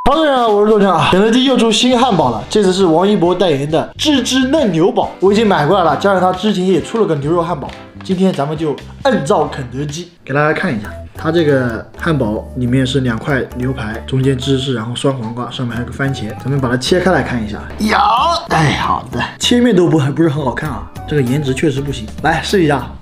好的人，我是豆浆啊。肯德基又出新汉堡了，这次是王一博代言的芝芝嫩牛堡，我已经买过来了，加上他之前也出了个牛肉汉堡。今天咱们就按照肯德基给大家看一下，它这个汉堡里面是2块牛排，中间芝士，然后酸黄瓜，上面还有个番茄。咱们把它切开来看一下。有，哎，好的，切面都不是很好看啊，这个颜值确实不行。来试一下。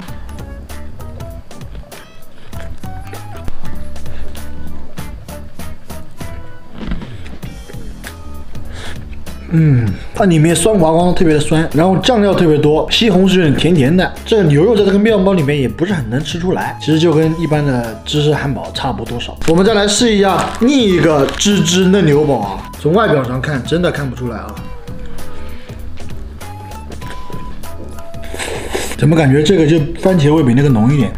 它里面酸黄瓜特别的酸，然后酱料特别多，西红柿有点甜甜的。这个牛肉在这个面包里面也不是很能吃出来，其实就跟一般的芝士汉堡差不多少。我们再来试一下另一个芝芝嫩牛堡啊，从外表上看真的看不出来啊，怎么感觉这个就番茄味比那个浓一点？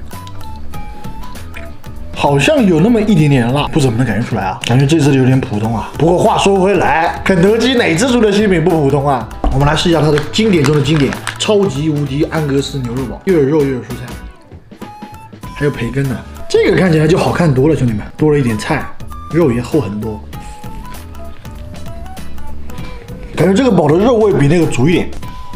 好像有那么一点点辣，不怎么能感觉出来啊，感觉这次的有点普通啊。不过话说回来，肯德基哪次出的新品不普通啊？我们来试一下它的经典中的经典，超级无敌安格斯牛肉堡，又有肉又有蔬菜，还有培根呢。这个看起来就好看多了，兄弟们，多了一点菜，肉也厚很多。感觉这个堡的肉味比那个足一点，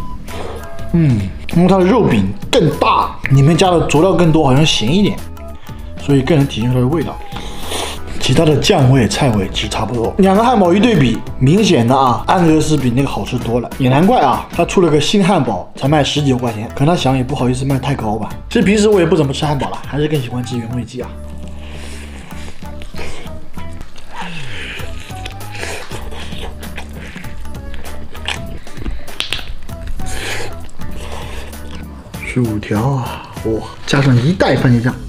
因为它的肉饼更大，里面加的佐料更多，好像咸一点。 所以更能体现出它的味道，其他的酱味、菜味其实差不多。2个汉堡一对比，明显的啊，安格斯比那个好吃多了。也难怪啊，他出了个新汉堡才卖10几块钱，可能他想也不好意思卖太高吧。其实平时我也不怎么吃汉堡了，还是更喜欢吃原味鸡啊。薯条啊，哇，加上1袋番茄酱。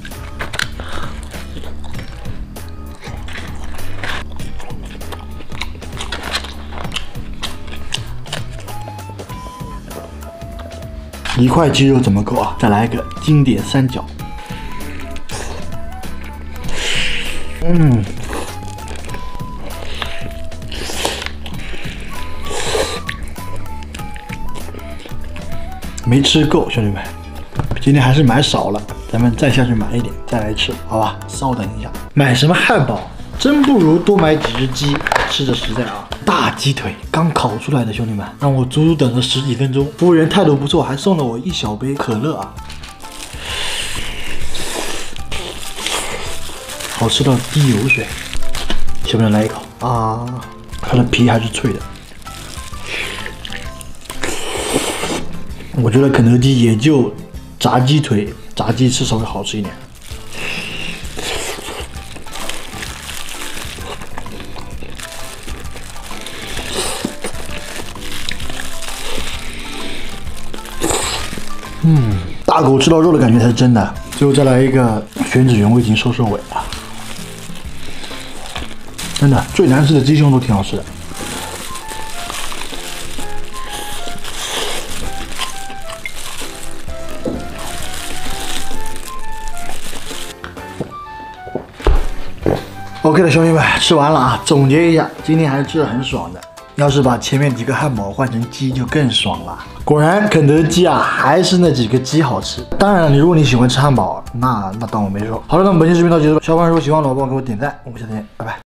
1块鸡肉怎么够啊？再来一个经典三角。没吃够，兄弟们，今天还是买少了，咱们再下去买一点，再来吃，好吧？稍等一下，买什么汉堡，真不如多买几只鸡，吃着实在啊。 大鸡腿刚烤出来的，兄弟们，让我足足等了10几分钟。服务员态度不错，还送了我1小杯可乐啊，好吃到滴油水。小朋友来一口啊，它的皮还是脆的。我觉得肯德基也就炸鸡腿、炸鸡翅稍微好吃一点。 大口吃到肉的感觉才是真的。最后再来一个吮指原味筋收尾啊！真的，最难吃的鸡胸都挺好吃的。OK 的兄弟们，吃完了啊！总结一下，今天还是吃的很爽的。 要是把前面几个汉堡换成鸡就更爽了。果然肯德基啊，还是那几个鸡好吃。当然了，如果你喜欢吃汉堡，那当我没说。好了，那本期视频到此结束。小伙伴如果喜欢我，帮我给我点赞。我们下次见，拜拜。